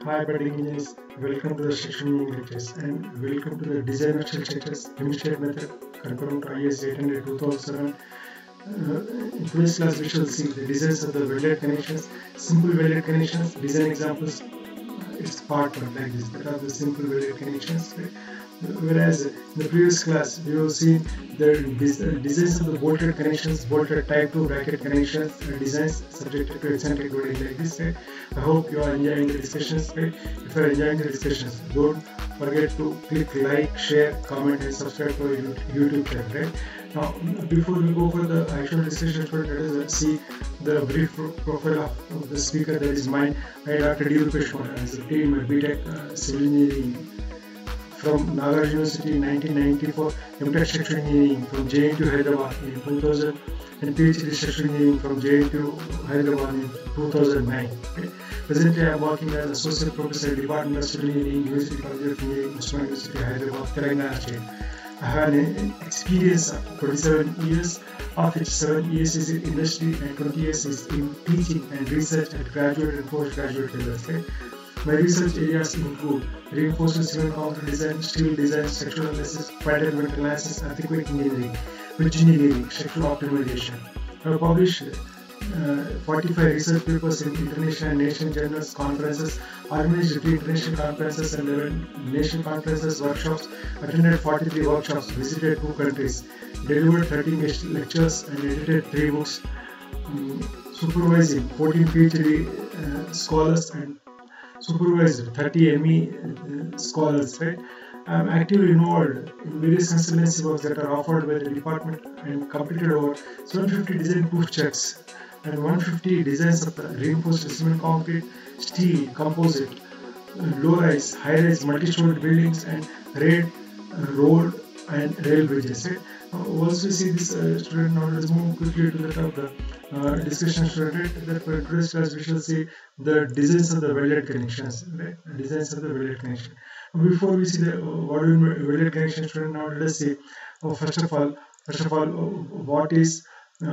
Hi budding engineers, welcome to the structural engineering lectures and welcome to the design of shell structures demonstrate method confirmed to IS 800 2007. In today's class we shall see the designs of the welded connections, simple welded connections, design examples. It's part one like this, that are the simple welded connections. Right? Whereas in the previous class we have seen the designs of the bolted connections, bolted type 2 bracket connections, designs subjected to eccentric loading like this. Right? I hope you are enjoying the discussions. Right? If you are enjoying the discussions, don't forget to click like, share, comment and subscribe to our YouTube channel. Right? Now, before we go for the actual discussion, let us see the brief profile of the speaker, that is mine. I Dr. D. Rupesh Kumar, as a team at BTech Civil Engineering from Nagarjuna University in 1994, MTech Structural Engineering from JNTU Hyderabad in 2000, and PhD Structural Engineering from JNTU Hyderabad in 2009. Okay. Presently, I am working as Associate Professor at Department of Civil Engineering, University College of Engineering, Usman University, Hyderabad, Telangana State. I have an experience of 27 years, of which 7 years is in industry and 20 years is in teaching and research at graduate and postgraduate levels. Right? My research areas include reinforcement civil concrete design, steel design, structural analysis, pattern mental analysis, earthquake engineering, bridge engineering, structural optimization. I have published 45 research papers in international and national journals, conferences, organized 3 international conferences and 11 national conferences, workshops, attended 43 workshops, visited 2 countries, delivered 13 lectures and edited 3 books, supervising 14 PhD scholars and supervised 30 ME scholars. Right? I am actively involved in various consultancy works that are offered by the department and completed over 750 design proof checks and 150 designs of the reinforced cement concrete, steel, composite, low-rise, high-rise, multi-story buildings and road and rail bridges. Right? Also see this student. Now let's move quickly to the top of the discussion student. That for today's class we shall see the designs of the welded connections. Right? Designs of the welded connection. Before we see the what do you mean welded connection student, now let us see first of all what is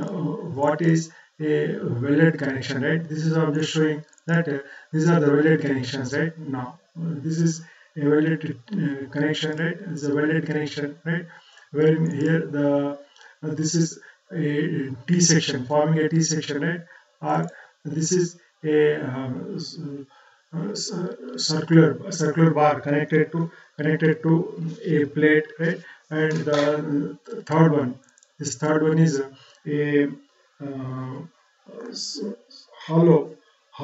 a welded connection. Right? This is I'm just showing that these are the welded connections. Right? Now this is a welded connection. Right? It's a welded connection. Right? Where here the this is a T section, forming a T section, right? Or this is a circular bar connected to a plate, right? And the third one is a hollow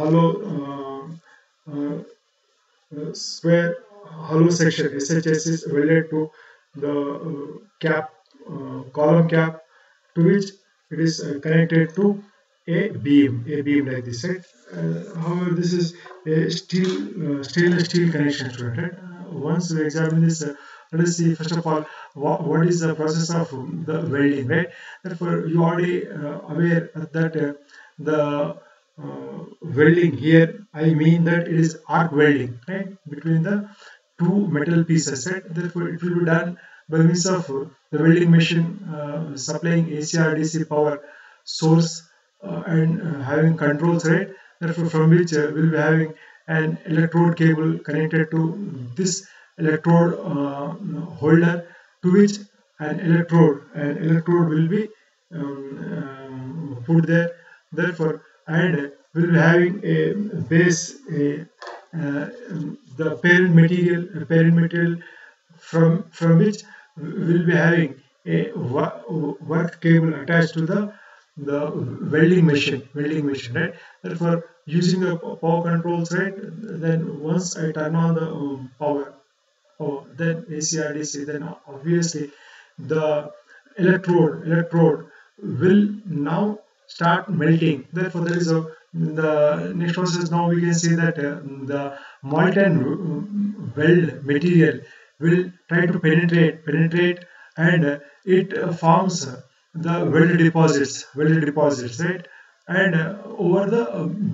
square hollow section. SHS is welded to the column cap, to which it is connected to a beam like this, right? However, this is a stainless steel connection, student. Right? Once we examine this, let us see first of all what is the process of the welding, right? Therefore, you already aware that the welding here, I mean that it is arc welding, right, between the 2 metal pieces, right? Therefore, it will be done by means of the welding machine supplying AC or DC power source and having controls, right? Therefore, from which we'll be having an electrode cable connected to this electrode holder, to which an electrode will be put there. Therefore, and we'll be having a base, the parent material from which we'll be having a work cable attached to the welding machine, right? Therefore, using the power controls, right? Then once I turn on the power, then AC or DC, then obviously the electrode will now start melting. Therefore, there is the next process. Now we can see that the molten weld material will try to penetrate, and it forms the welded deposits, right? And over the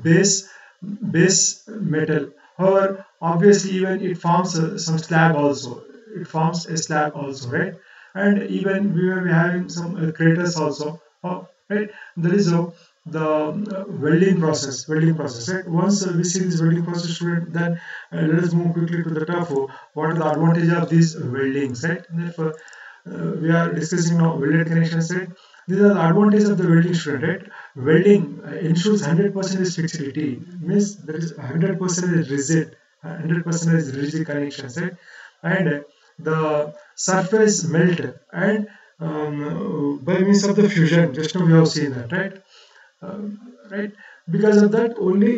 base metal. However, obviously, even it forms some slag also. It forms a slag also, right? And even we will be having some craters also, right? There is a welding process, right? Once we see this welding process, student, then let us move quickly to the top. What are the advantage of these weldings, right? Therefore, we are discussing now welded connections, right? These are the advantages of the welding, student, right? Welding ensures 100% flexibility, means there is 100% rigid, 100% rigid connections, right? And the surface melt, and by means of the fusion, just now we have seen that, right? Right, because of that only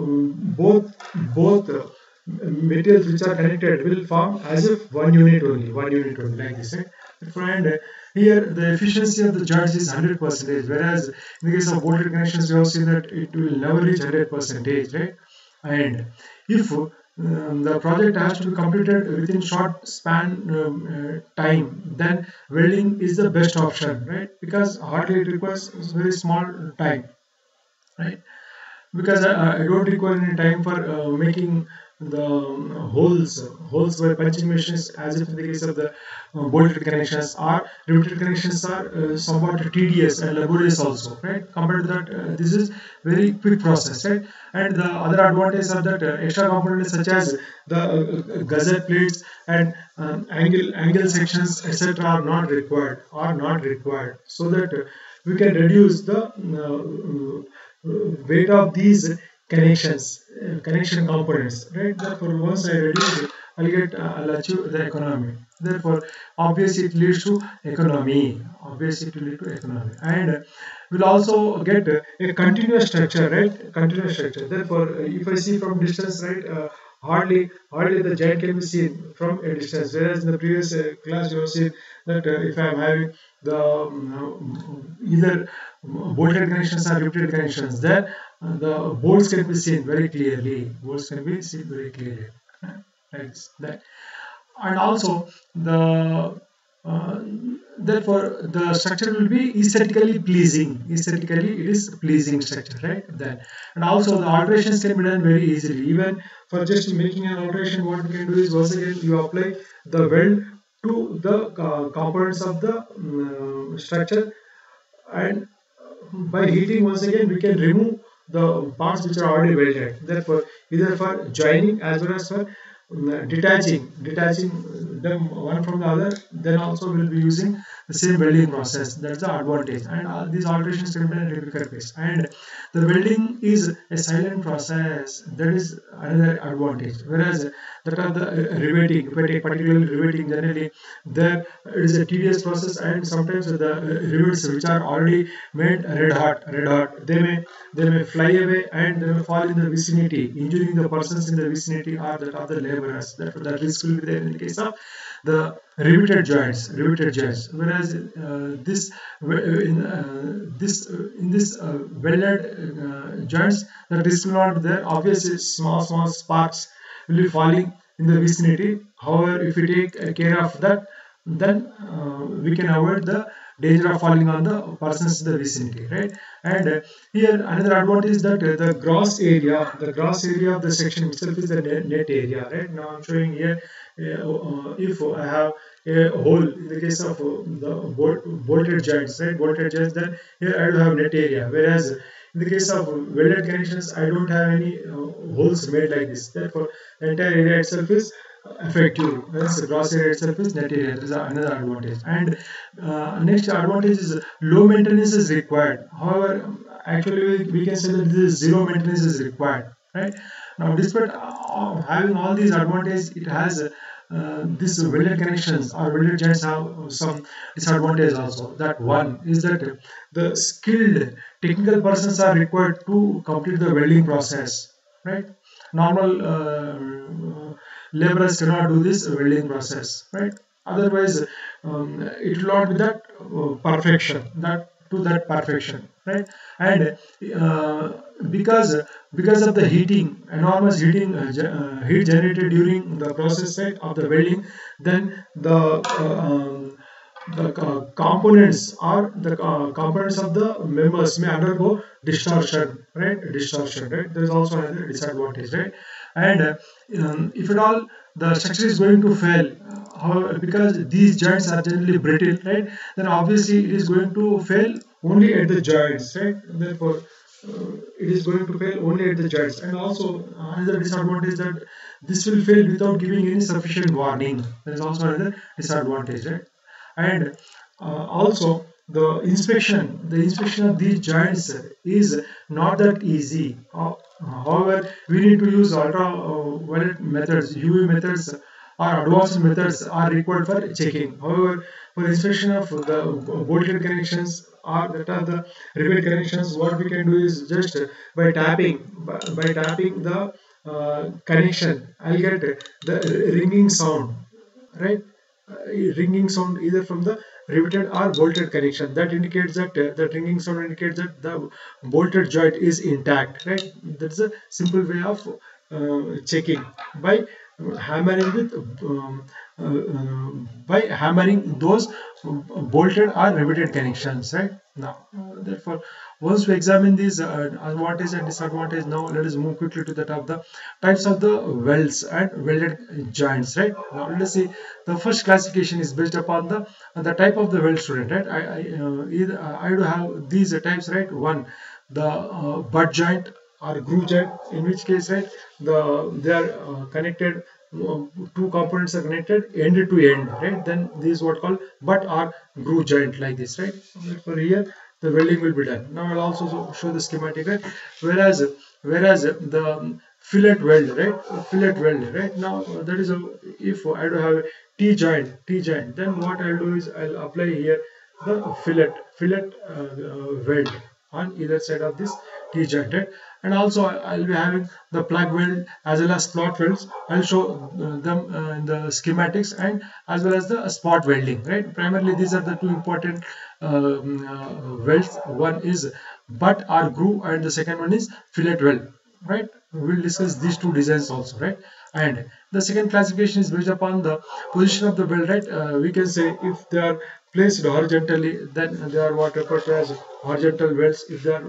both materials which are connected will form as if one unit only, like this, right? And here the efficiency of the joints is 100%, whereas in the case of bolted connections we have seen that it will never reach 100%, right? And if the project has to be completed within short span time, then welding is the best option, right? Because hardly it requires very small time, right? Because I don't require any time for making the holes by punching machines, as if in the case of the bolted connections, or riveted connections are somewhat tedious and laborious also, right? Compared to that, this is very quick process, right? And the other advantage of that extra components such as the gusset plates and angle sections, etc., are not required, so that we can reduce the weight of these connection components, right? Therefore, once I reduce it, I'll achieve the economy. Therefore, obviously it leads to economy. Obviously it will lead to economy, and we'll also get a continuous structure, right? Continuous structure. Therefore, if I see from distance, right, hardly the giant can be seen from a distance. Whereas in the previous class, you have seen that if I am having the either bolted connections or riveted connections, there the bolts can be seen very clearly. Bolts can be seen very clearly. Like that, and also the uh, therefore the structure will be aesthetically pleasing. Aesthetically, it is pleasing structure, right? Then, and also the alterations can be done very easily. Even for just making an alteration, what we can do is once again you apply the weld to the components of the structure, and by heating once again we can remove the parts which are already welded. Therefore, either for joining as well as for detaching them one from the other, then also we'll be using the same welding process. That's the advantage, and these alterations can be done at replica pace. And the welding is a silent process, that is another advantage. Whereas that are the riveting, if I take particularly riveting, generally there it is a tedious process, and sometimes the rivets which are already made red hot, they may fly away, and they may fall in the vicinity, injuring the persons in the vicinity or that of the laborers. That risk will be there in the case of the riveted joints. Whereas in this welded joints, the risk will not be there. Obviously, small sparks will be falling in the vicinity. However, if we take care of that, then we can avoid the danger of falling on the persons in the vicinity, right? And here another advantage is that the gross area of the section itself is the net area, right? Now I'm showing here, if I have a hole in the case of the bolted joints, right? Bolted joints, then here I do have net area, whereas in the case of welded connections, I don't have any holes made like this. Therefore, the entire area itself is effective. Whereas the gross area itself is net area. This is another advantage. And next advantage is low maintenance is required. However, actually we can say that this is zero maintenance is required, right? Now, despite having all these advantages, it has this welded connections or welded joints have some disadvantage also. That one is that the skilled technical persons are required to complete the welding process, right? Normal laborers cannot do this welding process, right? Otherwise, it will not be that perfection, right? And because of the enormous heat generated during the process, right, of the welding, then the components or the components of the members may undergo distortion, right? There is also another disadvantage, right? And if at all the structure is going to fail. However, because these joints are generally brittle, right? Then obviously it is going to fail only at the joints, right? Therefore, it is going to fail only at the joints. And also another disadvantage that this will fail without giving any sufficient warning. That is also another disadvantage, right? And also the inspection of these joints is not that easy. However, we need to use ultraviolet methods, UV methods or advanced methods are required for checking. However, for inspection of the bolted connections or that are the rivet connections, what we can do is just by tapping the connection, I'll get the ringing sound, right? Ringing sound either from the riveted or bolted connection. That indicates that ringing sound indicates that the bolted joint is intact, right? That's a simple way of checking by hammering with by hammering those bolted or riveted connections, right? Now, therefore, once we examine these advantage and disadvantage, now let us move quickly to that of the types of the welds and welded joints, right? Now let us see. The first classification is based upon the type of the weld, student, right? I do have these types, right? One, the butt joint or groove joint, in which case, right, they are connected, two components are connected end to end, right? Then this is what called butt or groove joint, like this, right? For here the welding will be done. Now I'll also show the schematic, right? Whereas the fillet weld, right? Fillet weld, right? Now that is if I do have a T joint, then what I'll do is I'll apply here the fillet weld on either side of this T joint, right? And also I'll be having the plug weld as well as slot welds. I'll show them in the schematics, and as well as the spot welding, right? Primarily these are the two important welds. One is butt or groove, and the second one is fillet weld, right? We'll discuss these two designs also, right? And the second classification is based upon the position of the weld, right? We can say if they are placed horizontally, then they are what referred to as horizontal welds. If they are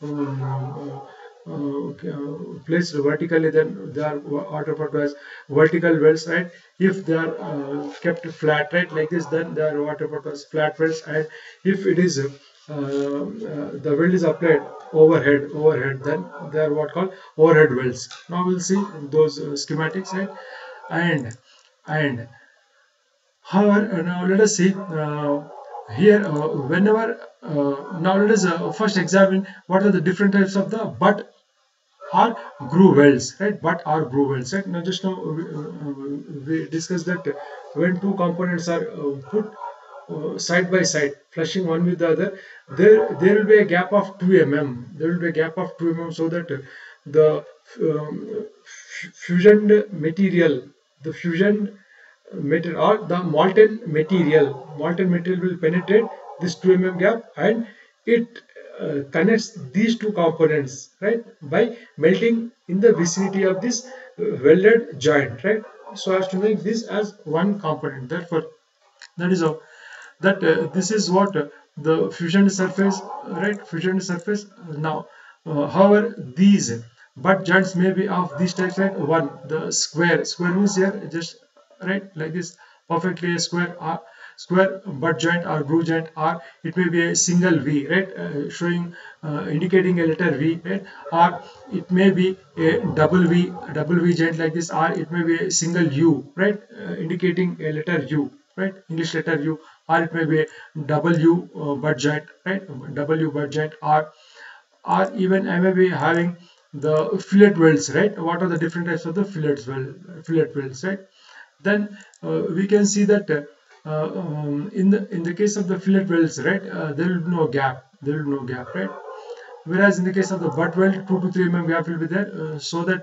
placed vertically, then they are what referred to as vertical welds, right? If they are kept flat, right, like this, then they are what referred to as flat welds. And if it is the weld is applied overhead, then they are what called overhead welds. Now we'll see those schematics, right? And however, now let us see here whenever now let us first examine what are the different types of the butt or groove welds, right? Butt or groove welds, right? Now just now we discussed that when two components are put side by side, flushing one with the other, there will be a gap of 2 mm. There will be a gap of 2 mm, so that the fusion material, or the molten material will penetrate this 2 mm gap, and it connects these two components, right, by melting in the vicinity of this welded joint, right, so as to make this as one component. Therefore, that is how that this is what the fusion surface, right? Fusion surface. Now, however, these butt joints may be of these types, right? One, the square means here just right like this, perfectly a square butt joint or groove joint, or it may be a single V, right, showing indicating a letter V, right, or it may be a double V joint like this, or it may be a single U, right, indicating a letter U, right, English letter U, or it may be a W butt joint, right, W butt joint, or even I may be having the fillet welds, right? What are the different types of the fillet welds, right? Then we can see that in the case of the fillet welds, right, there will be no gap, right? Whereas in the case of the butt weld, 2 to 3 mm gap will be there, so that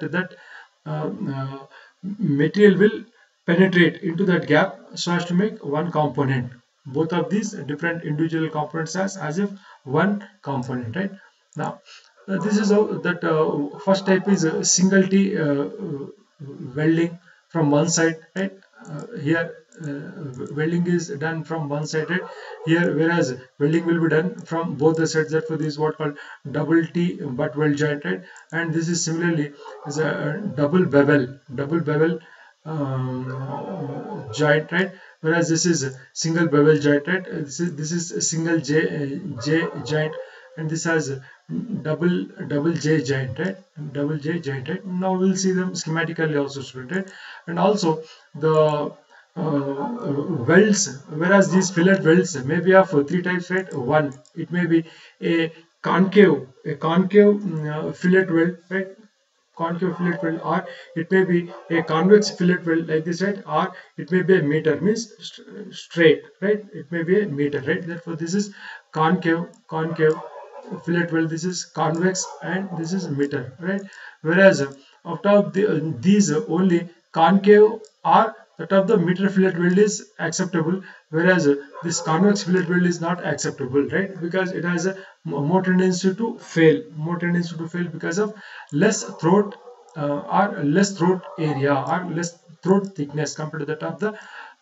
material will penetrate into that gap so as to make one component. Both of these different individual components as if one component, right? Now this is how that first type is single T welding from one side, right? Here welding is done from one side, right? Here, whereas welding will be done from both the sides. Therefore, this is what called double T butt weld joint, right? And this is similarly is a double bevel joint, right? Whereas this is a single bevel joint, right? This is a single J joint, and this has a double J joint, right? Double J joint, right? Now we'll see them schematically also, student, right? And also the welds, whereas these fillet welds may be of three types, right? One, it may be a concave fillet weld, right? Concave fillet weld, or it may be a convex fillet weld like this, right? Or it may be a meter, means straight, right? It may be a meter, right? Therefore this is concave fillet weld, this is convex, and this is meter, right? Whereas out of these only concave or that of the meter fillet weld is acceptable, whereas this convex fillet weld is not acceptable, right? Because it has a more tendency to fail, because of less throat or less throat area or less throat thickness compared to that of the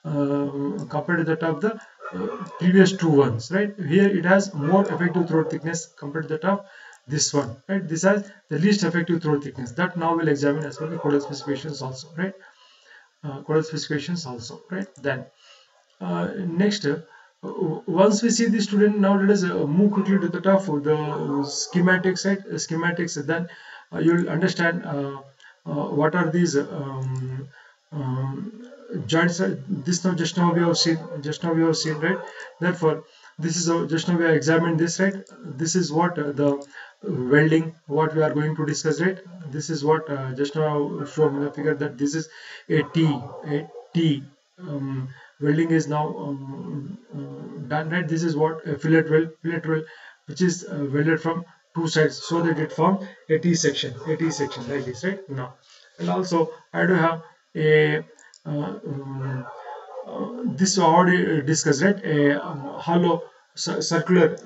previous two ones, right? Here it has more effective throat thickness compared to that of this one, right? This has the least effective throat thickness. That now we'll examine as per the codal specifications also, right? Then next, once we see the student, now let us move quickly to the top of the schematics, right? Schematics, then you'll understand what are these joints. This now just now we have seen, right? Therefore this is just now we have examined this, right? This is what the welding, what we are going to discuss, right? This is what just now shown in the figure, that this is a T welding is now done, right? This is what a fillet weld, which is welded from two sides so that it forms a T section, like this, right? Now, and also I do have a this already discussed, right? A hollow circular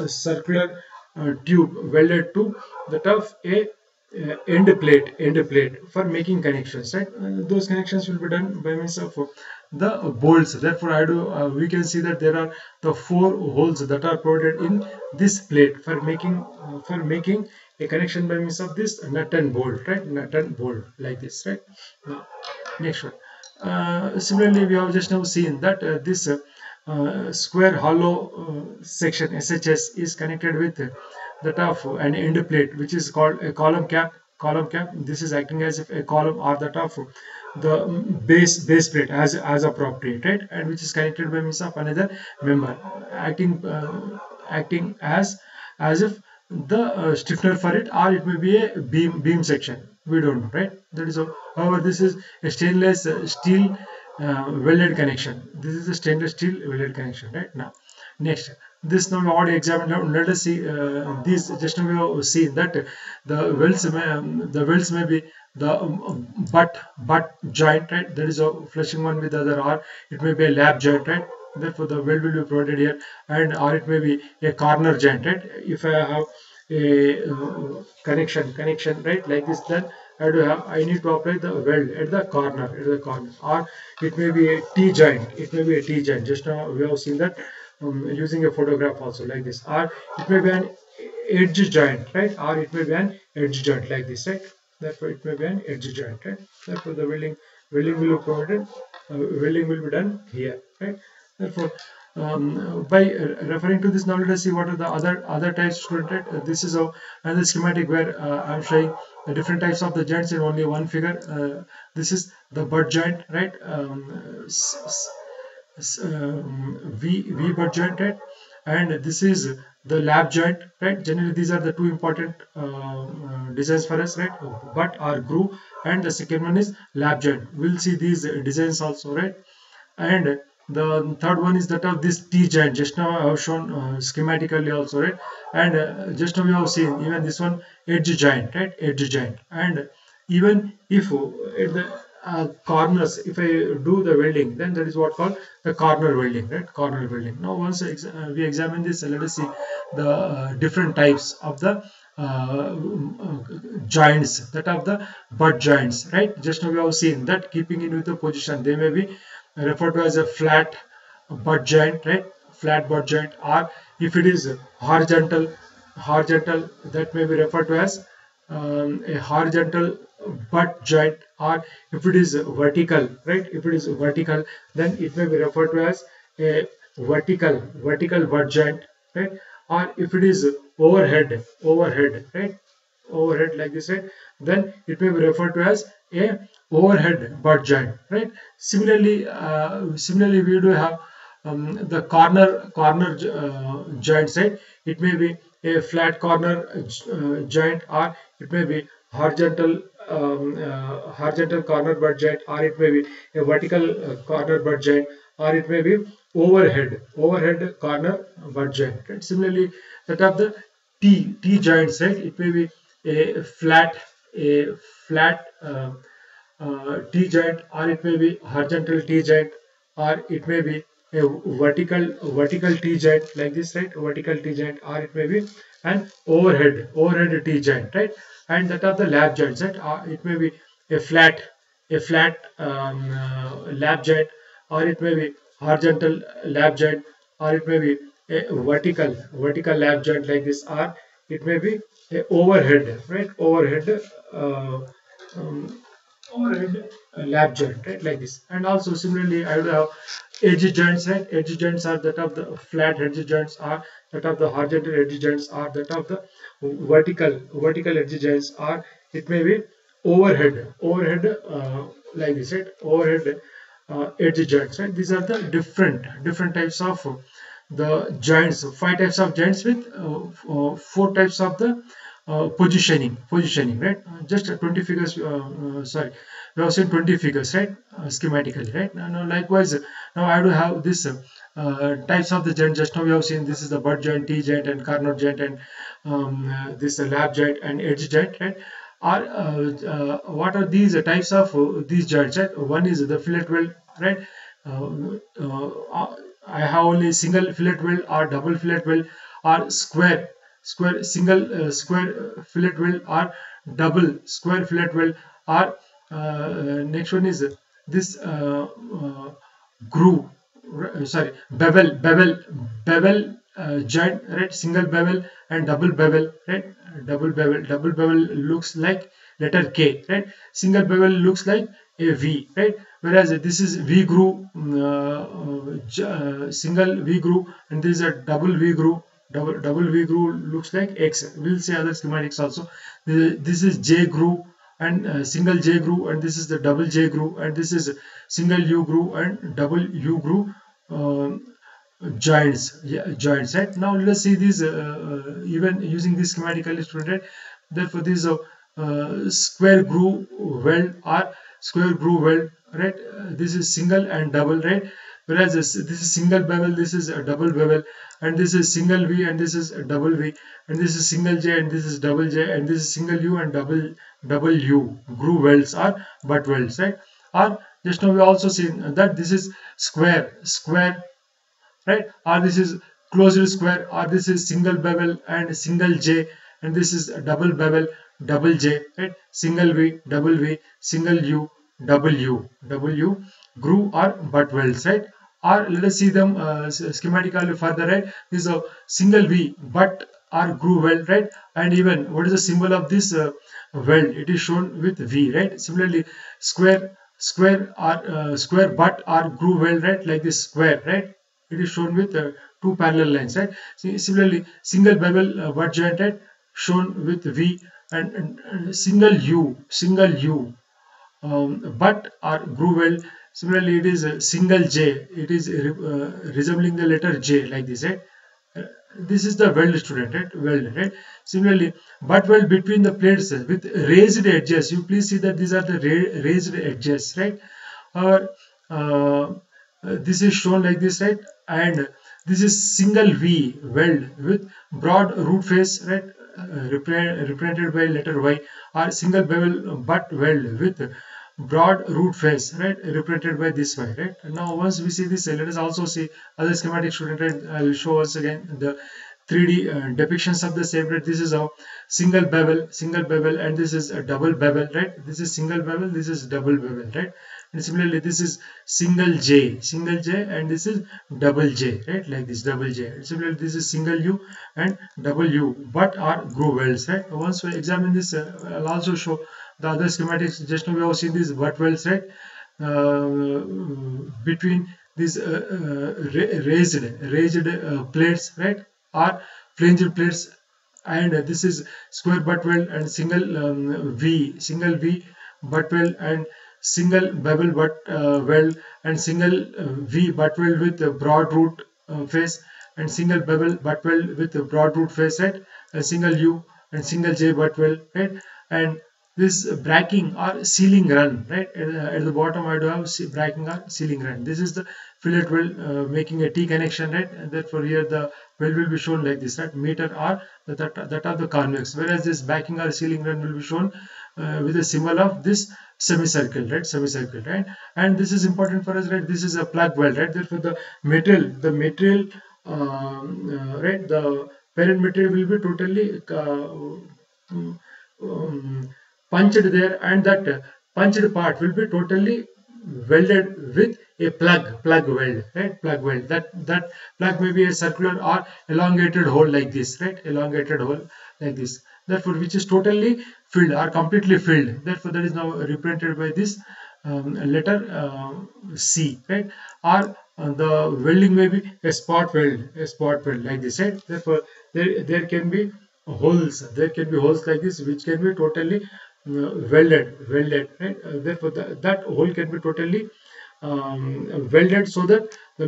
tube welded to the top a end plate for making connections, right? Those connections will be done by means of the bolts. Therefore we can see that there are the four holes that are provided in this plate for making a connection by means of this nut and bolt, right? Nut and bolt, like this, right? Now, next one. Similarly, we have just now seen that this square hollow section SHS is connected with that of an end plate, which is called a column cap. This is acting as if a column or that of the base plate as appropriate, right? And which is connected by means of another member, acting as if the stiffener for it, or it may be a beam section. We don't know, right? That is all. However, this is a stainless steel welded connection. This is a stainless steel welded connection, right? Now, next, this now we already examined. Now let us see these. Just now we have seen that the welds may be the butt joint, right? That is a flushing one with the other, or it may be a lap joint, right? Therefore the weld will be provided here, and or it may be a corner joint, right? If I have a connection, right, like this, then I need to apply the weld at the corner, or it may be a T joint. Just now we have seen that using a photograph also, like this, or it may be an edge joint, right? Or it may be an edge joint, like this, right? Therefore it may be an edge joint, right? Therefore the welding will be provided, welding will be done here, right? Therefore by referring to this, now let us see what are the other types, student, right? This is another schematic where I'm showing the different types of the joints in only one figure. This is the butt joint, right? V butt joint, right? And this is the lap joint, right? Generally these are the two important designs for us, right? Butt or groove, and the second one is lap joint. We'll see these designs also, right? And the third one is that of this T joint. Just now I have shown schematically also, right? And just now we have seen even this one edge joint, right? Edge joint. And even if at the corners, if I do the welding, then that is what called the corner welding, right? Corner welding. Now once we examine this, let us see the different types of the joints, that of the butt joints, right? Just now we have seen that keeping in with the position, they may be referred to as a flat butt joint, right? Flat butt joint. Or if it is horizontal, that may be referred to as a horizontal butt joint, or if it is vertical, right? If it is vertical, then it may be referred to as a vertical butt joint, right? Or if it is overhead, right? Overhead like this, right? Then it may be referred to as a overhead butt joint, right? Similarly, we do have the corner joints, right? It may be a flat corner joint, or it may be horizontal corner butt joint, or it may be a vertical corner butt joint, or it may be overhead corner butt joint, right? Similarly, that of the T joints, right? It may be a flat T joint, or it may be horizontal T joint, or it may be a vertical T joint like this, right? Vertical T joint, or it may be an overhead T joint, right? And that are the lap joints, right? It may be a flat lap joint, or it may be horizontal lap joint, or it may be a vertical lap joint like this, or it may be a overhead, right? Uh, um, overhead lap joint, right? Like this. And also similarly, I would have edge joints, right? Edge joints are that of the flat edge joints, or that of the horizontal edge joints, or that of the vertical edge joints, or it may be overhead like this, right? Overhead edge joints, right? These are the different types of the joints. 5 types of joints with 4 types of the positioning, right? Just 20 figures. Sorry, we have seen 20 figures, right? Schematically, right? Now, likewise, now I do have this types of the joint. Just now we have seen this is the butt joint, T joint, and corner joint, and this lap joint and edge joint, right? What are these types of these joints, right? One is the fillet weld, right? I have only single fillet weld, or double fillet weld, or square fillet weld, or double square fillet weld, or next one is this groove, sorry, bevel joint, right? Single bevel and double bevel, right? Double bevel looks like letter K, right? Single bevel looks like a V, right? Whereas this is V groove, single V groove, and this is a double V groove. Double V groove looks like X. We'll see other schematics also. This is J groove, and single J groove, and this is the double J groove, and this is single U groove and double U groove joints. Yeah, joints, right? Now let us see these even using this schematically, student. Therefore, this square groove weld, or square groove weld, right? This is single and double, right? Whereas this is single bevel, this is a double bevel, and this is single V, and this is a double V, and this is single J, and this is double J, and this is single U and double U groove welds, or butt welds, right? Or just now we also seen that this is square, right? Or this is closed square, or this is single bevel and single J, and this is a double bevel, double J, right? Single V, double V, single U, double U groove or butt welds, right? Or let us see them schematically further, right? This is a single V butt or groove weld, right? And even what is the symbol of this weld? It is shown with V, right? Similarly, square or square butt or groove weld, right? Like this square, right? It is shown with 2 parallel lines, right? Similarly, single bevel butt joint, right? Shown with V, and single U butt or groove weld. Similarly, it is a single J. It is resembling the letter J like this, right? This is the weld, student, right? Weld, right? Similarly, butt weld between the plates with raised edges. You please see that these are the raised edges, right? Or this is shown like this, right? And this is single V weld with broad root face, right? Represented by letter Y, or single bevel butt weld with broad root face, right? Represented by this way, right? And now once we see this, let us also see other schematic, student, right? I will show us again the 3D depictions of the same, right? This is how single bevel, and this is a double bevel, right? This is single bevel, this is double bevel, right? And similarly, this is single J, and this is double J, right? Like this, double J. And similarly, this is single U and double U, but are groove welds, right? Once we examine this, I'll also show the other schematics. Just now we have seen these butt welds, right? Between these raised plates, right, or flanged plates, and this is square butt weld and single V butt weld, and single bevel butt weld, and single V butt weld with a broad root face, and single bevel butt weld with a broad root face, right? A single U and single J butt weld, right? And this bracking or sealing run, right? At the bottom I do have bracking or sealing run. This is the fillet weld making a T connection, right? And therefore here the weld will be shown like this, right? Meter or that of the convex, whereas this backing or sealing run will be shown with a symbol of this semicircle, right? Semicircle, right? And this is important for us, right? This is a plug weld, right? Therefore the material right, the parent material will be totally punched there, and that punched part will be totally welded with a plug weld, right? Plug weld. That plug may be a circular or elongated hole like this, right? Elongated hole like this, therefore which is totally filled or completely filled. Therefore that is now represented by this letter C, right? Or the welding may be a spot weld like this, right? Therefore there can be holes, like this, which can be totally welded, right? Therefore that hole can be totally welded, so that the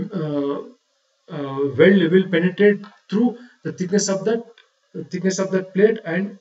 weld will penetrate through the thickness of that plate, and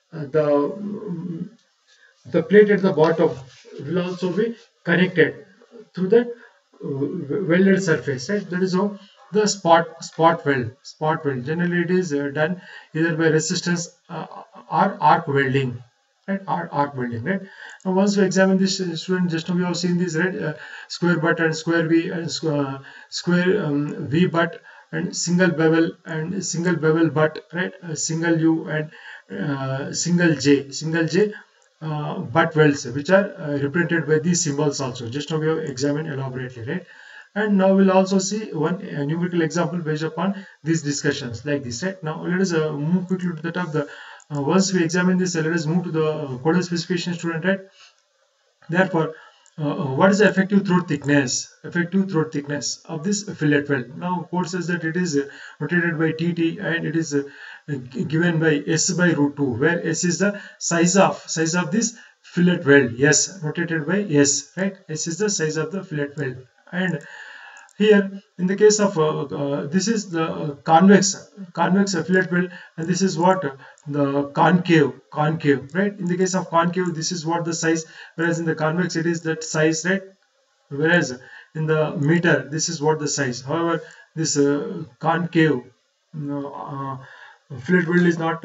the plate at the bottom will also be connected through that welded surface, right? That is how the spot weld. Generally it is done either by resistance or arc welding, right? Arc welding, right? Now once we examine this, student, just now we have seen this, right? Square butt and square V, and square V butt, and single bevel butt, right? Single U and single J butt welds, which are represented by these symbols also. Just now we have examined elaborately, right? And now we'll also see one numerical example based upon these discussions like this, right? Now let us move quickly to the top. Once we examine this, let us move to the codal specification, student, right? Therefore, what is the effective throat thickness? Effective throat thickness of this fillet weld. Now code says that it is rotated by TT, and it is given by S by root 2, where S is the size of this fillet weld. Yes, rotated by S, right? S is the size of the fillet weld. And here in the case of this is the convex fillet weld, and this is what the concave, right? In the case of concave, this is what the size, whereas in the convex it is that size, right? Whereas in the meter this is what the size. However, this concave fillet weld is not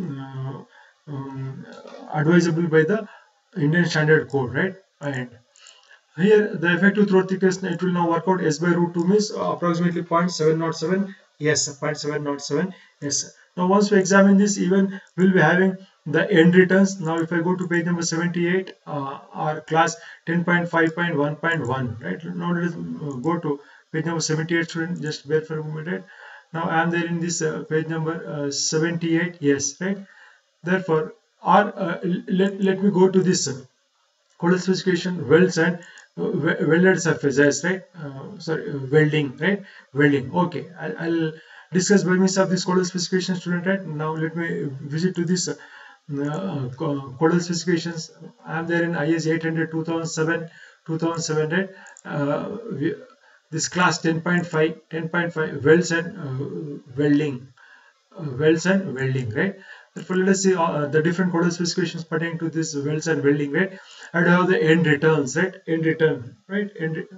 advisable by the Indian Standard Code, right? And here the effective throat thickness, it will now work out S by root 2 means approximately 0.707 S, 0.707 S. Now once we examine this, even we'll be having the end returns. Now if I go to page number 78 or class 10.5.1.1, right? Now let us go to page number 78, student, just wait for a moment, right? Now I am there in this page number 78, yes, right? Therefore, let me go to this codal specification, welds and welded surfaces, right? Welding, right? Welding. Okay, I'll discuss by means of this codal specification, student, right? Now let me visit to this codal specifications. I am there in IS 800 2007, right? This class 10.5 welds and welding, right? Therefore, let us see the different codal specifications pertaining to this welds and welding, right? And have the end returns, right? Right?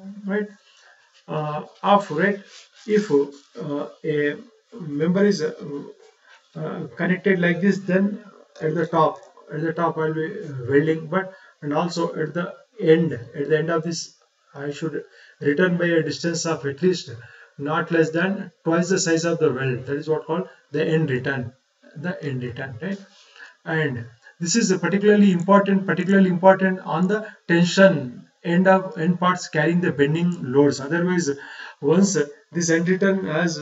Right? If a member is connected like this, then at the top I'll be welding, but and also at the end of this I should return by a distance of at least not less than twice the size of the weld. That is what called the end return, right? And this is particularly important on the tension end parts carrying the bending loads. Otherwise, once this end return has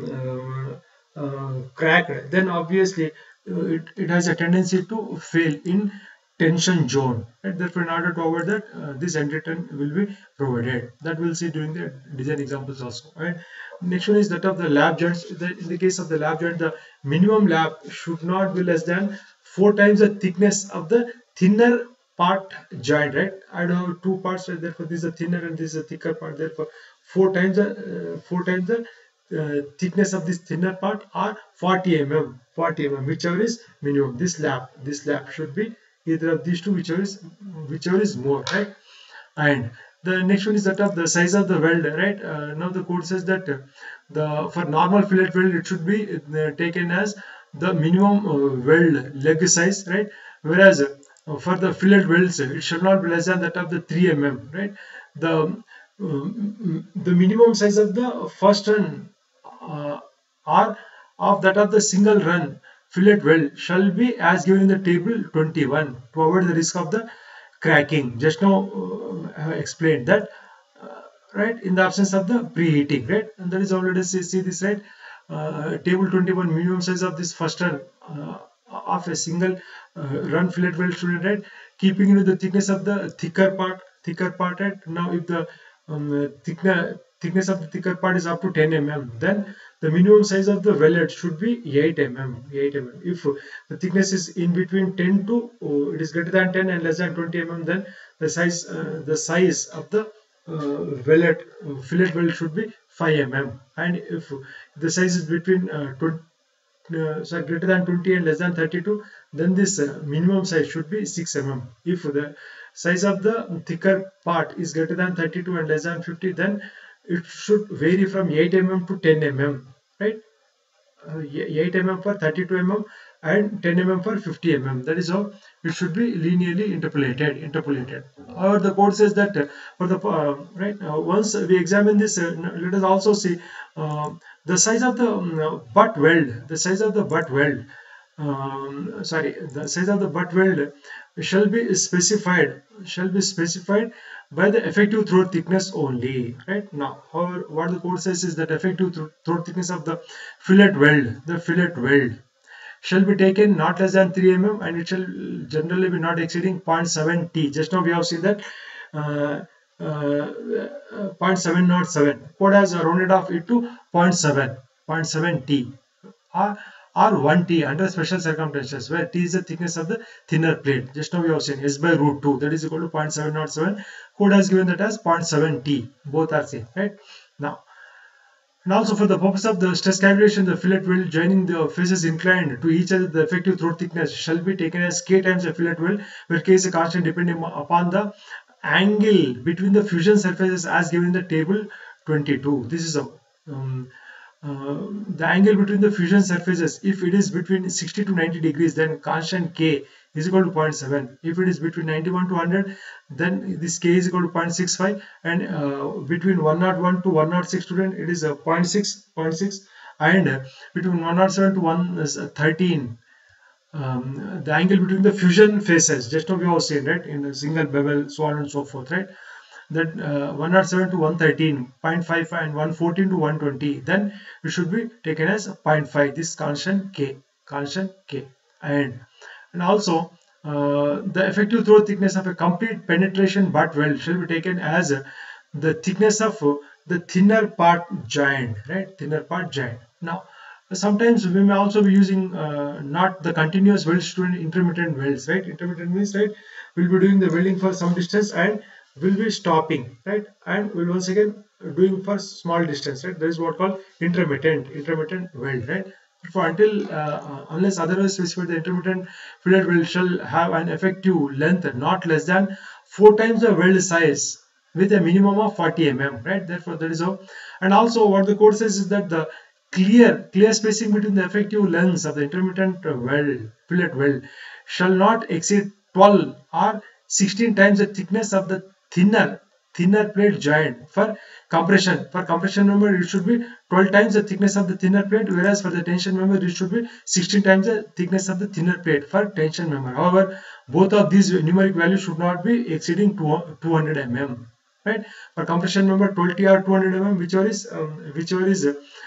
cracked, then obviously it has a tendency to fail in tension zone, right? Therefore, in order to avoid that, this end return will be provided. That we'll see during the design examples also. Right? Next one is that of the lap joints. In the case of the lap joint, the minimum lap should not be less than 4 times the thickness of the thinner part joint. Right? I don't have two parts, right? Therefore this is a thinner and this is a thicker part. Therefore 4 times the thickness of this thinner part, or 40 mm, whichever is minimum. This lap should be either of these two, whichever is more, right? And the next one is that of the size of the weld, right? Now the code says that for normal fillet weld it should be taken as the minimum weld leg size, right? Whereas for the fillet welds it should not be less than that of the 3 mm, right? The minimum size of the first run or of that of the single run fillet weld shall be as given in the table 21 to avoid the risk of the cracking. Just now I have explained that, right, in the absence of the preheating, right? And that is already see this, right? Table 21, minimum size of this first run of a single run fillet weld should, right, keeping into the thickness of the thicker part, right? Now if the thickness of the thicker part is up to 10 mm, then the minimum size of the wellet should be 8 mm. If the thickness is in between 10 to it is greater than 10 and less than 20 mm, then the size of the fillet weld should be 5 mm. And if the size is between greater than 20 and less than 32, then this minimum size should be 6 mm. If the size of the thicker part is greater than 32 and less than 50, then it should vary from 8 mm to 10 mm, right? 8 mm for 32 mm and 10 mm for 50 mm. That is how it should be linearly interpolated. However, the code says that for the once we examine this, let us also see the size of the butt weld. The size of the butt weld. The size of the butt weld shall be specified by the effective throat thickness only, right? Now, however, what the code says is that effective throat thickness of the fillet weld shall be taken not less than 3 mm, and it shall generally be not exceeding 0.7 T. Just now we have seen that 0.707. Code has rounded off it to 0.7 T or 1 T under special circumstances, where T is the thickness of the thinner plate. Just now we have seen S by root 2, that is equal to 0.707. Code has given that as 0.7 T. Both are same, right? Now, and also for the purpose of the stress calculation, the fillet weld joining the faces inclined to each other, the effective throat thickness shall be taken as K times the fillet weld, where K is a constant depending upon the angle between the fusion surfaces as given in the table 22. This is a the angle between the fusion surfaces. If it is between 60 to 90 degrees, then constant K is equal to 0.7. If it is between 91 to 100, then this K is equal to 0.65, and between 101 to 106 student, it is 0.6, and between 107 to 113, the angle between the fusion faces, just now we have seen, right, in a single bevel, so on and so forth, right? That 107 to 113, 0.55, and 114 to 120, then it should be taken as 0.5, this constant K, and also the effective throat thickness of a complete penetration butt weld shall be taken as the thickness of the thinner part joint, right? Now, sometimes we may also be using not the continuous welds to intermittent welds, right? Intermittent means, right, we'll be doing the welding for some distance and will be stopping, right, and will once again doing for small distance, right? That is what called intermittent weld, right? For unless otherwise specified, the intermittent fillet weld shall have an effective length not less than 4 times the weld size with a minimum of 40 mm, right? Therefore that is how. And also what the code says is that the clear spacing between the effective lengths of the intermittent fillet weld shall not exceed 12 or 16 times the thickness of the thinner thinner plate joint for compression. For compression member, it should be 12 times the thickness of the thinner plate, whereas for the tension member, it should be 16 times the thickness of the thinner plate for tension member. However, both of these numeric values should not be exceeding 200 mm. Right? For compression member, 20 or 200 mm, whichever is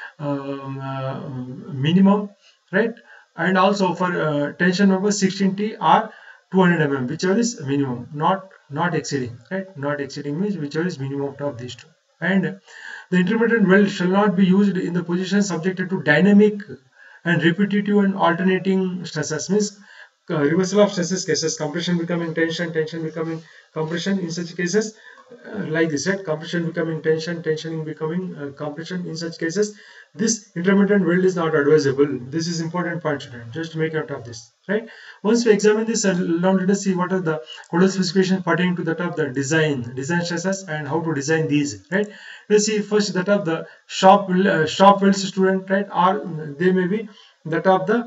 minimum, right? And also for tension member, 16T or 200 mm, whichever is minimum, not exceeding, right? Not exceeding means whichever is minimum of these two. And the intermittent weld shall not be used in the position subjected to dynamic and repetitive and alternating stresses, means reversal of stresses cases, compression becoming tension, tension becoming compression. In such cases, like this, right? Compression becoming tension, tension becoming compression. In such cases, this intermittent weld is not advisable. This is important point, student. Just make note of this, right? Once we examine this, now let us see what are the codal specifications pertaining to that of the design stresses and how to design these, right? Let's see first that of the shop welds, student, right? Or they may be that of the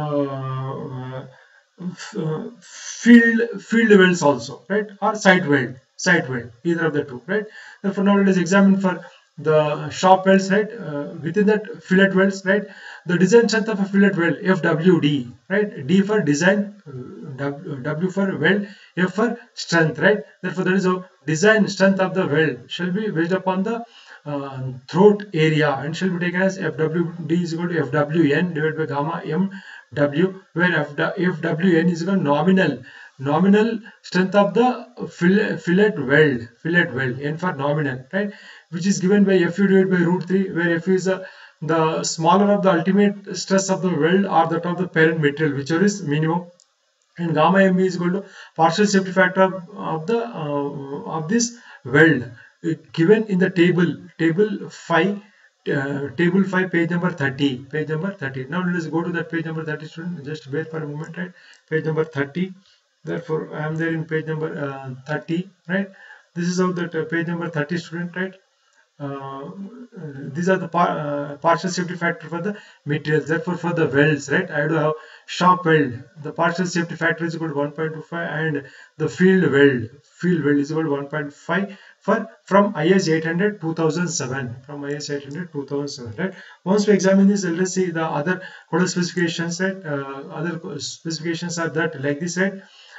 field welds also, right? Or site weld, either of the two, right? Therefore, now let us examine for the shop welds, right? Within that fillet welds, right? The design strength of a fillet weld, FWD, right? D for design, W for weld, F for strength, right? Therefore, there is a design strength of the weld shall be based upon the throat area and shall be taken as FWD is equal to FWN divided by gamma MW, where FWN is equal to nominal strength of the fillet weld, N for nominal, right? Which is given by Fu divided by root 3, where Fu is the smaller of the ultimate stress of the weld or that of the parent material, whichever is minimum, and gamma MB is equal to partial safety factor of this weld, given in the table 5, page number 30, Now let us go to that page number 30, student. Just wait for a moment, right? Page number 30. Therefore, I am there in page number 30, right? This is how that page number 30, student, right? These are the partial safety factor for the materials. Therefore, for the welds, right, I do have shop weld. The partial safety factor is equal to 1.25, and the field weld is equal to 1.5 for from IS 800 2007. From IS 800 2007, right? Once we examine this, let us see the other codal specifications. Right, other specifications are that like this, right?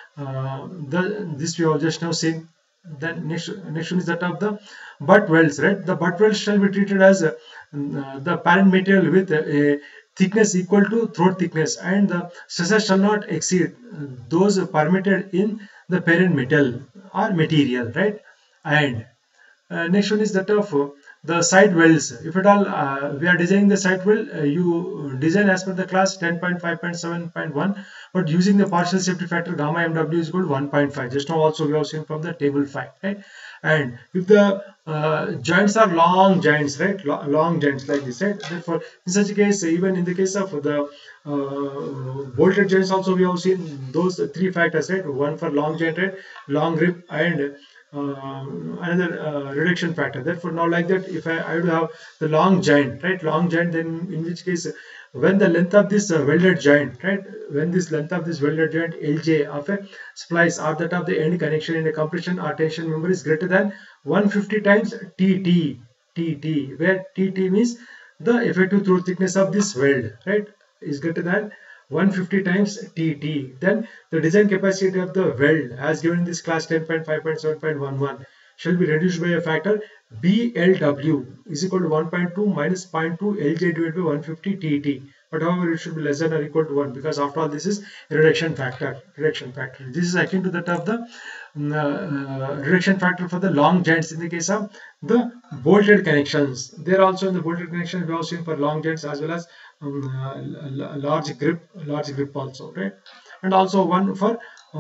This we have just now seen. Then next one is that of the butt welds, right? The butt welds shall be treated as the parent material with a thickness equal to throat thickness, and the stresses shall not exceed those permitted in the parent metal or material, right? And next one is that of the side welds. If at all we are designing the side weld, you design as per the class 10.5.7.1, but using the partial safety factor gamma MW is equal to 1.5. Just now also we have seen from the table 5, right? And if the joints are long joints, right? Long joints like this, right? Therefore, in such a case, even in the case of the bolted joints, also we have seen those three factors, right? One for long joint, right? Long grip, and another reduction factor. Therefore, now like that, if I would have the long joint, right? Long joint, then in which case, when the length of this welded joint, right? When this length of this welded joint LJ of a splice or that of the end connection in a compression or tension member is greater than 150 times TT, where TT means the effective throat thickness of this weld, right? Is greater than 150 times TT, then the design capacity of the weld as given in this class 10.5.7.11 shall be reduced by a factor BLW is equal to 1.2 minus 0.2 LJ divided by 150 TT. But however, it should be less than or equal to 1, because after all this is reduction factor. This is akin to that of the reduction factor for the long joints in the case of the bolted connections. There also in the bolted connections we have seen for long joints as well as large grip also, right? And also one for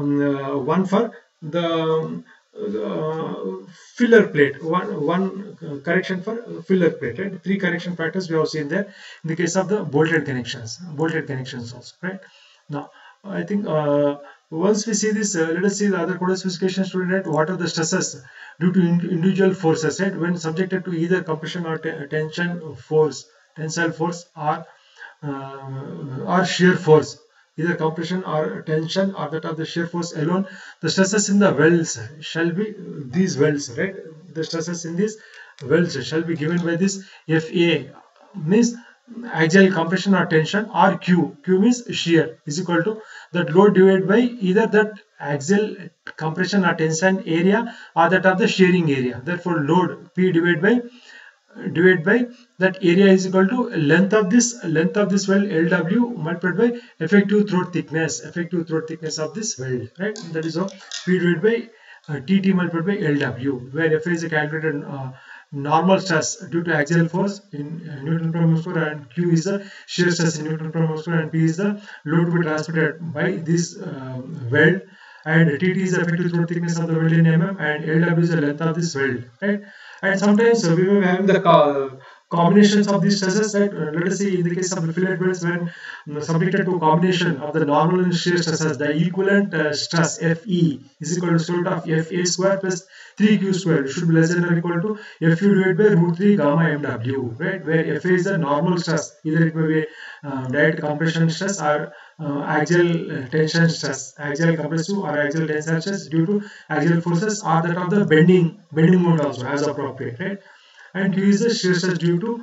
the filler plate, one correction for filler plate, right? 3 correction factors we have seen there in the case of the bolted connections also, right? Now I think once we see this, let us see the other codal specifications, student, right? What are the stresses due to individual forces, right, when subjected to either compression or tensile force or shear force either compression or tension or that of the shear force alone, the stresses in the welds shall be these welds, right? The stresses in these welds shall be given by this Fa, means axial compression or tension, or Q means shear, is equal to that load divided by either that axial compression or tension area or that of the shearing area. Therefore load P divided by that area is equal to length of this weld LW multiplied by effective throat thickness of this weld, right? That is how P divided by TT multiplied by LW, where F is a calculated normal stress due to axial force in Newton per meter square, and Q is the shear stress in Newton per meter square, and P is the load to be transmitted by this weld, and TT is the effective throat thickness of the weld in mm, and LW is the length of this weld, right? And sometimes we may have the combinations of these stresses, right? Let us see in the case of the fillet welds, when subjected to combination of the normal and shear stresses, the equivalent stress Fe is equal to square root of Fa square plus 3Q square should be less than or equal to Fu divided by root 3 gamma mW, right? Where Fa is the normal stress, either it may be direct compression stress or axial tension stress, axial compressive or axial tensile stress due to axial forces, or that of the bending moment also as appropriate, right? And Q is the shear stress due to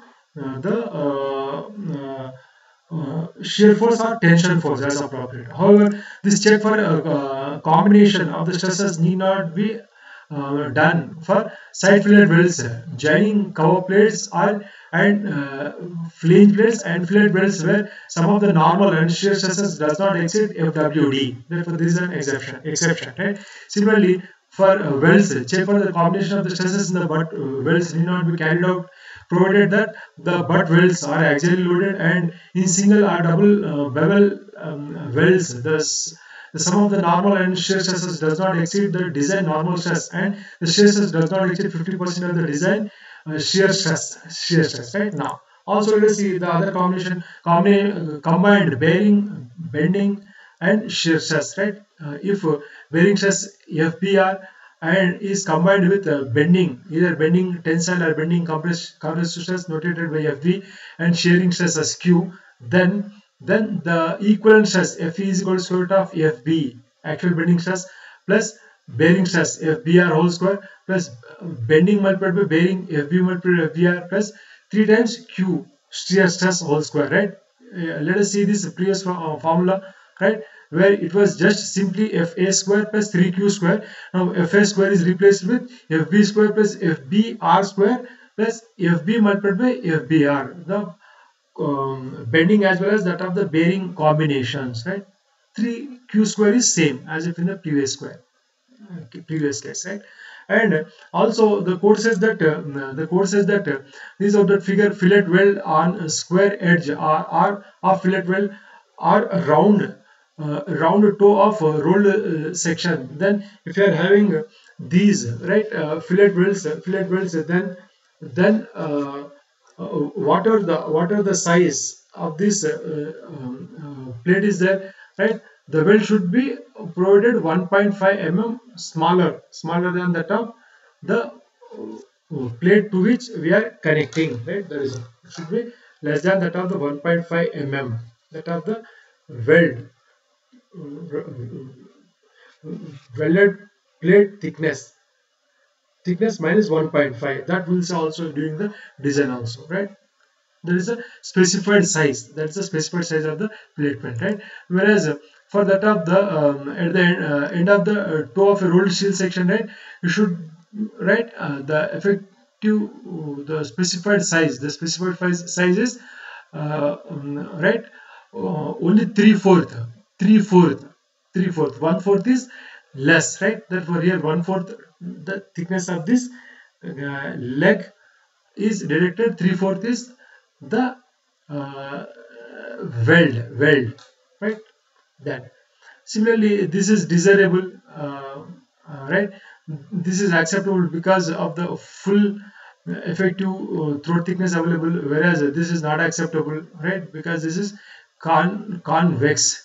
the shear force or tension force as appropriate. However, this check for combination of the stresses need not be done for side fillet welds, joining cover plates or and flange plates and fillet welds, where some of the normal and shear stresses does not exceed FWD. Therefore, this is an exception, right? Similarly, for welds, check for the combination of the stresses in the butt welds need not be carried out, provided that the butt welds are axially loaded, and in single or double bevel welds, the sum of the normal and shear stresses does not exceed the design normal stress, and the shear stress does not exceed 50% of the design shear stress, right? Now, also let us see the other combined bearing, bending, and shear stress, right? If bearing stress FBR and is combined with bending, either bending tensile or bending compressive stress notated by FB, and shearing stress as Q, then the equivalent stress Fe is equal to square root of FB, actual bending stress, plus bearing stress FBR whole square, plus bending multiplied by bearing FB multiplied by FBR, plus 3 times Q shear stress whole square, right? Let us see this previous formula, right, where it was just simply Fa square plus 3Q square. Now Fa square is replaced with Fb square plus FBR square plus FB multiplied by FBR, the bending as well as that of the bearing combinations, right? 3Q square is same as if in the previous case, right? And also the code says that these of that figure fillet weld on square edge or fillet weld or round toe of rolled section. Then if you are having these, right, fillet welds, then what are the size of this plate is there, right? The weld should be provided 1.5 mm smaller than that of the plate to which we are connecting, right? That is, it should be less than that of the 1.5 mm, that of the welded plate thickness minus 1.5. that will say also during the design also, right? There is a specified size, that's the specified size of the plate, right? Whereas for that of the at the end of the toe of a rolled steel section, right, you should write the effective the specified size is right, only 3/4 1/4 is less, right? Therefore here 1/4 the thickness of this leg is deducted, 3/4 is the weld, right? That similarly this is desirable, right? This is acceptable because of the full effective throat thickness available, whereas this is not acceptable, right? Because this is convex,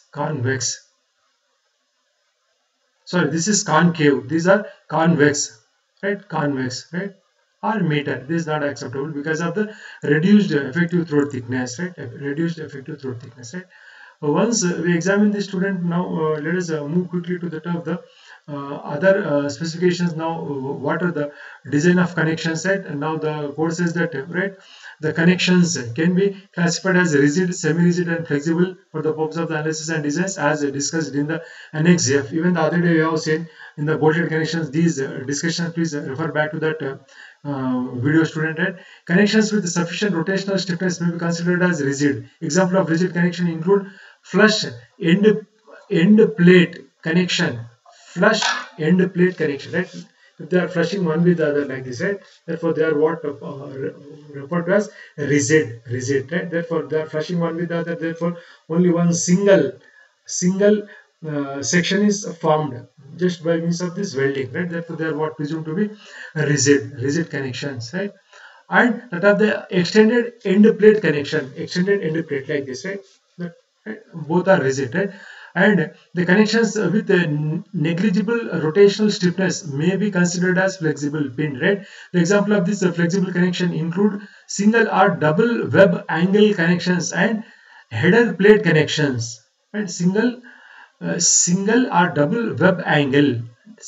sorry, this is concave, these are convex, right? Right? Or meter, this is not acceptable because of the reduced effective throat thickness, right? Reduced effective throat thickness, right? Once we examine the student, now let us move quickly to the of the other specifications. Now what are the design of connections, right? And now the code says that, right, the connections can be classified as rigid, semi-rigid and flexible for the purpose of the analysis and designs as discussed in the annex F. Even the other day we have seen in the bolted connections these discussions. Please refer back to that video, student, right? Connections with sufficient rotational stiffness may be considered as rigid. Example of rigid connection include flush end plate connection, flush end plate connection, right? If they are flushing one with the other like this, right? Therefore they are what referred to as rigid, right? Therefore they are flushing one with the other, therefore only one single section is formed just by means of this welding, right? Therefore they are what presumed to be rigid connections, right? And that are the extended end plate connection, extended end plate like this, right? Right? Both are rigid, right? And the connections with negligible rotational stiffness may be considered as flexible pin, right? The example of this flexible connection include single or double web angle connections and header plate connections, right? Single or double web angle,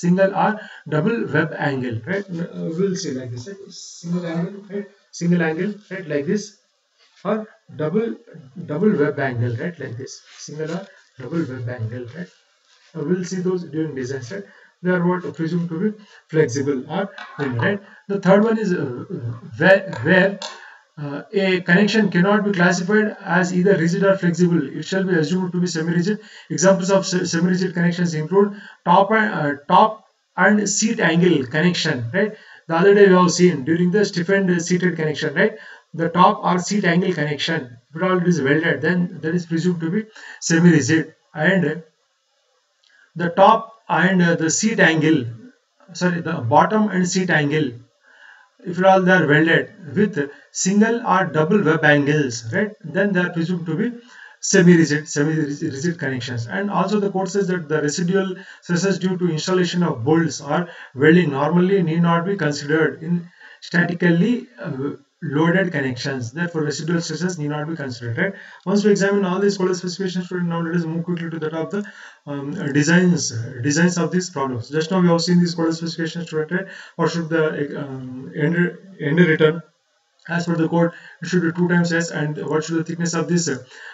right? We'll see like this, right? Single angle, right? Single angle, right? Like this, or double web angle, right? Like this, single or double web angle, right? We'll see those during design, right? They are what presumed to be flexible or thin, right? The third one is where a connection cannot be classified as either rigid or flexible. It shall be assumed to be semi-rigid. Examples of semi-rigid connections include top and seat angle connection, right? The other day we have seen during the stiffened seated connection, right? The top or seat angle connection, if all it is welded, then that is presumed to be semi-rigid. And the top and the seat angle, sorry, the bottom and seat angle, if all they are welded with single or double web angles, right, then they are presumed to be semi-rigid connections. And also the code says that the residual stresses due to installation of bolts or welding normally need not be considered in statically loaded connections. Therefore residual stresses need not be considered, right? Once we examine all these code specifications, now let us move quickly to that of the designs of these problems. Just now we have seen these code specifications, right? What should the end return? As per the code, it should be 2 times S. And what should the thickness of this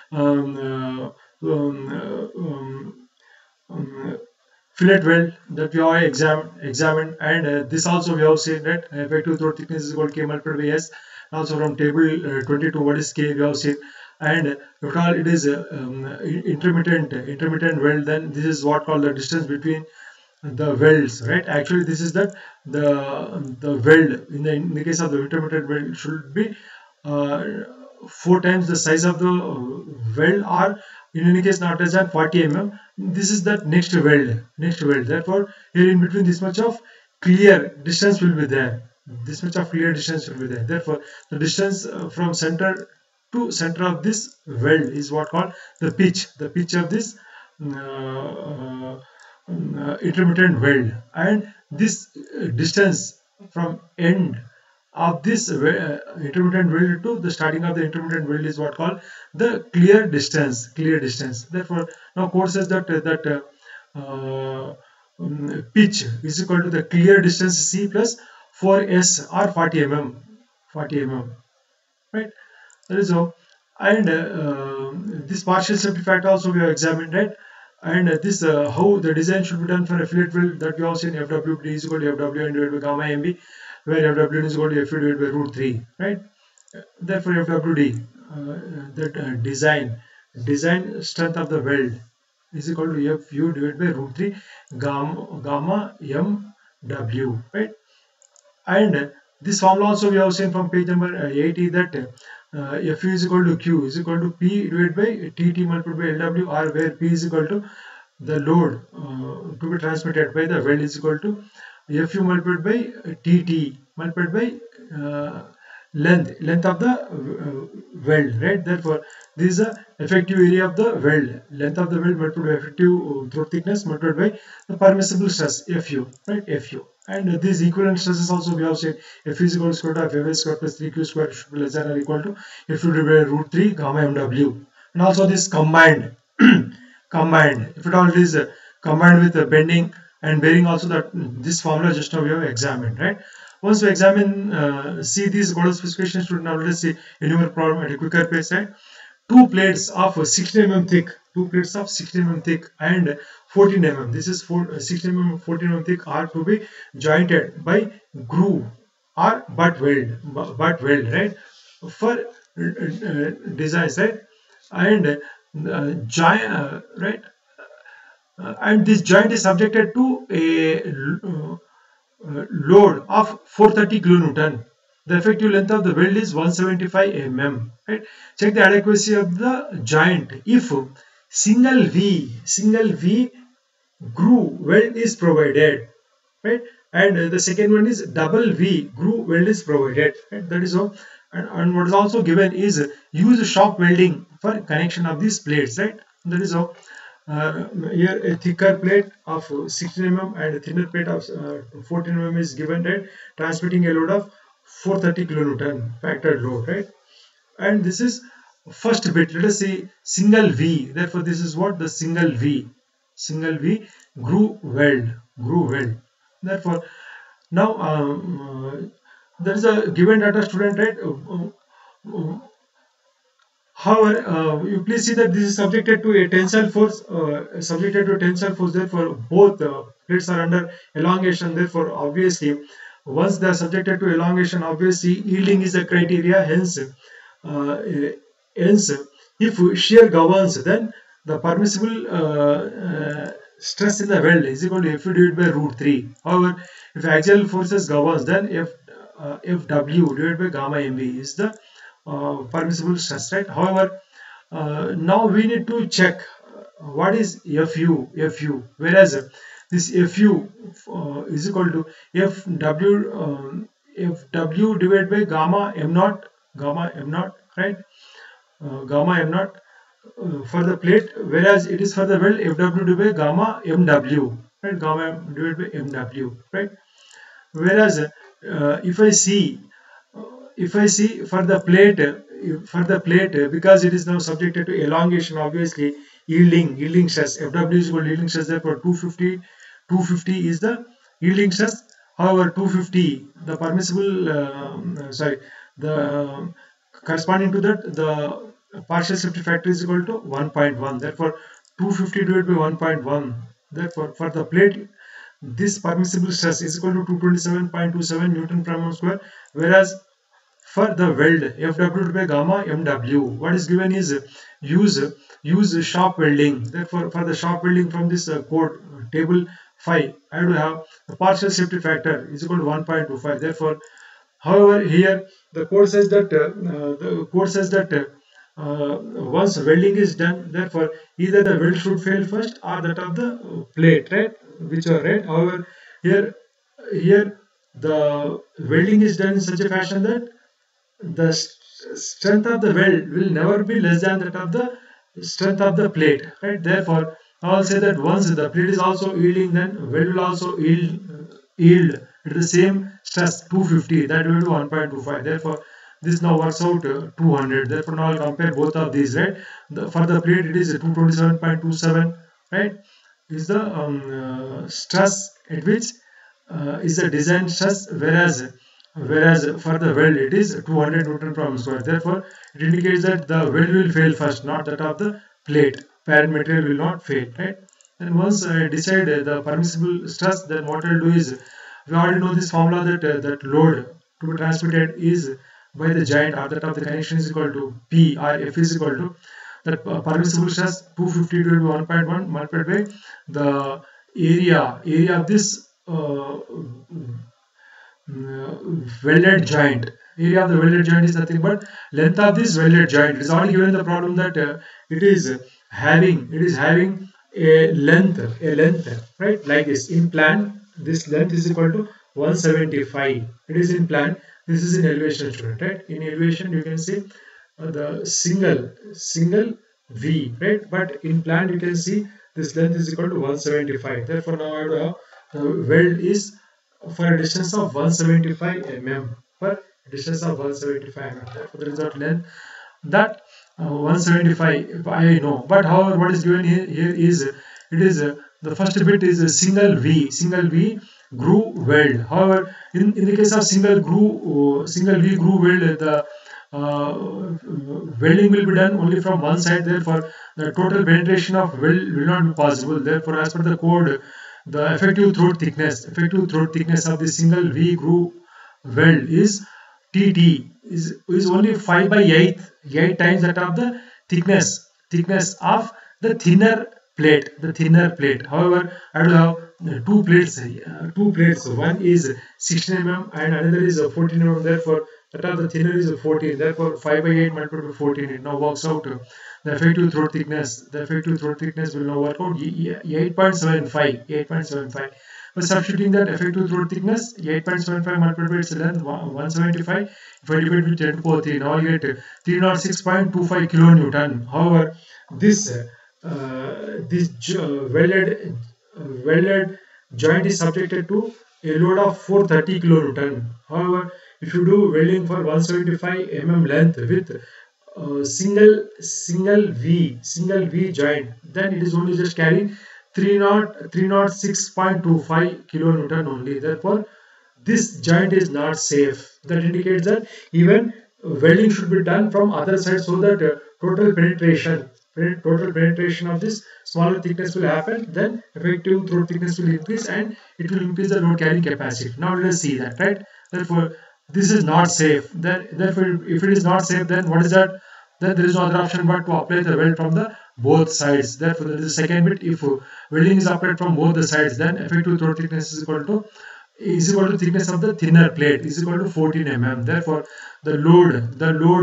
fillet weld that we have examined? And this also we have seen that effective throat thickness is equal to K multiplied by S. Also from table 22, what is K, we have seen. And if all it is intermittent weld, then this is what called the distance between the welds, right? Actually this is that the weld in the case of the intermittent weld should be 4 times the size of the weld, or in any case not less than 40 mm. This is that next weld. Therefore here in between this much of clear distance will be there. Therefore the distance from center to center of this weld is what called the pitch of this intermittent weld. And this distance from end of this intermittent weld to the starting of the intermittent weld is what called the clear distance. Therefore now code says that pitch is equal to the clear distance C plus 4S or 40 mm, right? That is how. And this partial safety factor also we have examined, right? And this how the design should be done for a fillet weld, that we have seen FWD is equal to FWN divided by gamma MB, where FWN is equal to FU divided by root 3, right? Therefore FWD, that design strength of the weld is equal to FU divided by root 3 gamma MW, right? And this formula also we have seen from page number 80, that Fu is equal to Q is equal to P divided by TT multiplied by LW, or where P is equal to the load to be transmitted by the weld is equal to Fu multiplied by TT multiplied by length of the weld, right? Therefore this is the effective area of the weld, length of the weld multiplied by effective throat thickness multiplied by the permissible stress Fu, right? Fu. And these equivalent stresses also we have said F is equal to square root of F square plus 3Q square should be less than or equal to F divided by root 3 gamma MW. And also this combined combined. If it all is combined with bending and bearing also, that this formula just now we have examined, right? Once we examine, see these Godel specifications, to now let us see enumerate problem at a quicker pace, right? Two plates of 16 mm thick, and 14 mm. This is 16 mm, 14 mm thick are to be jointed by groove or butt weld, right? For designs, right? And right? And this joint is subjected to a load of 430 kilonewton. The effective length of the weld is 175 mm. Right? Check the adequacy of the joint if single V groove weld is provided. Right? And the second one is double V groove weld is provided. Right? That is all. And what is also given is use shop welding for connection of these plates. Right? That is all. Here a thicker plate of 16 mm and a thinner plate of 14 mm is given, right? Transmitting a load of 430 kilonewton factored load, right? And this is first bit. Let us see single V. Therefore, this is what the single V groove weld. Therefore, now there is a given data, student, right? However, you please see that this is subjected to a tensile force. Therefore, both plates are under elongation. Therefore, obviously, once they are subjected to elongation, obviously yielding is a criteria. Hence, if shear governs, then the permissible stress in the weld is equal to Fu divided by root 3. However, if axial forces governs, then Fw divided by gamma mv is the permissible stress, right? However, now we need to check what is Fu, whereas this Fu is equal to Fw divided by gamma m naught, right? Gamma m naught for the plate, whereas it is for the weld Fw divided by gamma mw, right? Gamma divided by mw, right? Whereas if I see for the plate, because it is now subjected to elongation, obviously yielding stress, Fw is equal to yielding stress. Therefore 250 is the yielding stress. However, 250, the permissible the corresponding to that, the partial safety factor is equal to 1.1. Therefore 250 divided by 1.1. Therefore for the plate, this permissible stress is equal to 227.27 Newton per mm square, whereas for the weld Fw by gamma mw, what is given is use shop welding. Therefore for the shop welding, from this code table 5, I have to have the partial safety factor is equal to 1.25. therefore, however, here the code says that once welding is done, therefore either the weld should fail first or that of the plate, right? Which are right. However, here the welding is done in such a fashion that the strength of the weld will never be less than that of the strength of the plate, right? Therefore, I will say that once the plate is also yielding, then weld will also yield at the same stress 250, that will be 1.25. Therefore, this now works out 200. Therefore, now I'll compare both of these, right? For the plate, it is 227.27, right? Is the stress at which is the design stress, whereas for the weld it is 200 Newton per mm square. Therefore, it indicates that the weld will fail first, not that of the plate. Parent material will not fail, right? And once I decide the permissible stress, then what I'll do is, we already know this formula that that load to be transmitted is by the joint, or that of the connection is equal to P, or F is equal to that permissible stress 250 divided by 1.1 multiplied by the area of this welded joint. Area of the welded joint is nothing but length of this welded joint. It is already given in the problem that it is having a length, right, like this. In plan, this length is equal to 175. It is in plan. This is in elevation, student, right? In elevation, you can see the single V, right? But in plan, you can see this length is equal to 175. Therefore, now I have the weld is for a distance of 175 mm. For a distance of 175 mm. Therefore, the result length that 175 I know, but however what is given here is it is the first bit is a single V groove weld. However, in the case of single V groove weld, the welding will be done only from one side. Therefore, the total penetration of weld will not be possible. Therefore, as per the code, the effective throat thickness of the single V groove weld is TT is only 5 by 8 times that of the thickness of the thinner plate. However, I will have two plates. One is 16 mm and another is 14 mm. Therefore, that of the thinner is 14. Therefore, 5 by 8 multiplied by 14. It now works out the effective throat thickness. The effective throat thickness will now work out 8.75. By substituting that effective throat thickness 8.75 multiplied by its length 175. If I divide with 10 to the power 3, now you get 306.25 kilonewton. However, this welded joint is subjected to a load of 430 kilonewton. However, if you do welding for 175 mm length with single V joint, then it is only just carrying 306.25 kilonewton only. Therefore, this joint is not safe. That indicates that even welding should be done from other side so that total penetration of this smaller thickness will happen. Then effective throat thickness will increase and it will increase the load carrying capacity. Now let us see that, right? Therefore, this is not safe. Therefore, if it is not safe, then what is that? Then there is no other option but to apply the weld from the both sides. Therefore, there is a second bit. If welding is applied from both the sides, then effective throat thickness is equal to thickness of the thinner plate is equal to 14 mm. Therefore, the load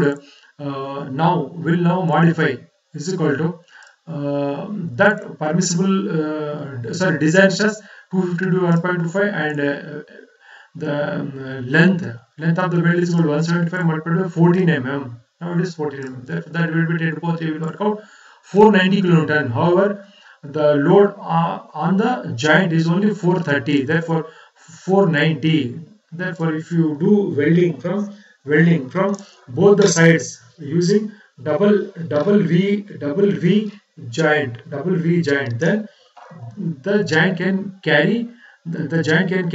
will modify is equal to that permissible design stress 250 to 1.25 and the length of the weld is equal to 175 multiplied by 14 mm. Now it is 14 mm. Therefore, that will be 10 to the power 3 will work out 490 kilonewton. However, the load on the joint is only 430. Therefore, 490. Therefore, if you do welding from both the sides using double V joint, then the joint can carry the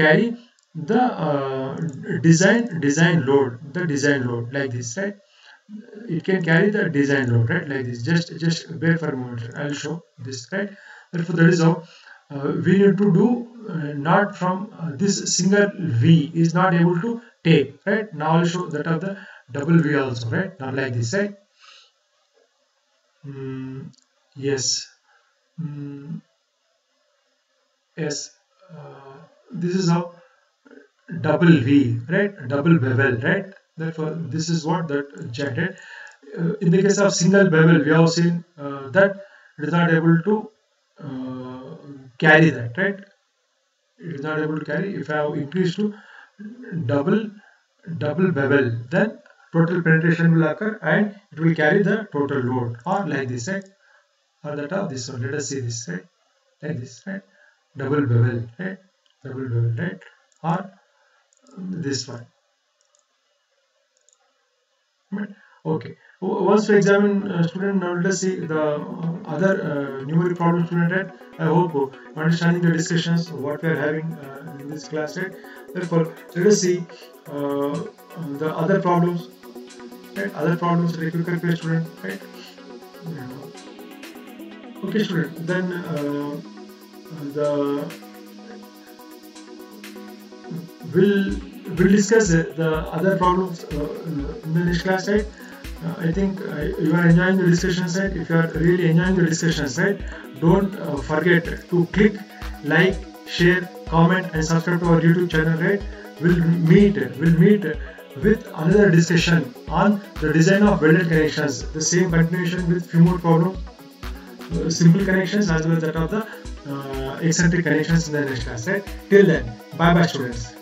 design load like this, right? It can carry the design load, right, like this. Just bear for a moment, I'll show this, right? Therefore, that is how we need to do. Not from this single V is not able to take, right? Now I'll show that of the double V also, right? Not like this, right? Yes. Yes. This is how double V, right? Double bevel, right? Therefore, this is what that joint. In the case of single bevel, we have seen that it is not able to carry that, right? It is not able to carry. If I have increased to double bevel, then total penetration will occur and it will carry the total load, or like this, right? Or that of this one. Let us see this, right? Like this, right? Double bevel, right? Double bevel, right? Or this one. Right? Okay. Once we examine student, now let us see the other numeric problem student, right? I hope understanding the discussions what we are having in this class, right? Therefore, let us see the other problems, right? Other problems that you can play, student, right? Okay, student. Then we'll discuss the other problems in the next class, right? I think you are enjoying the discussions, right? If you are really enjoying the discussions, right, don't forget to click like, share, comment and subscribe to our YouTube channel, right? We'll meet with another discussion on the design of welded connections, the same continuation with few more problems, simple connections as well as that of the eccentric connections in the next class, right? Till then, bye bye students.